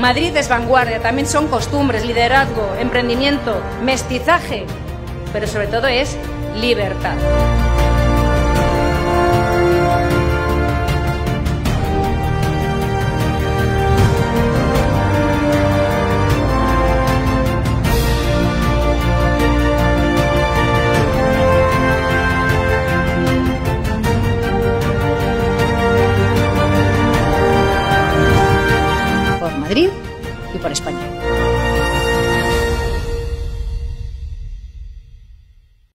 Madrid es vanguardia, también son costumbres, liderazgo, emprendimiento, mestizaje, pero sobre todo es libertad. Por Madrid y por España.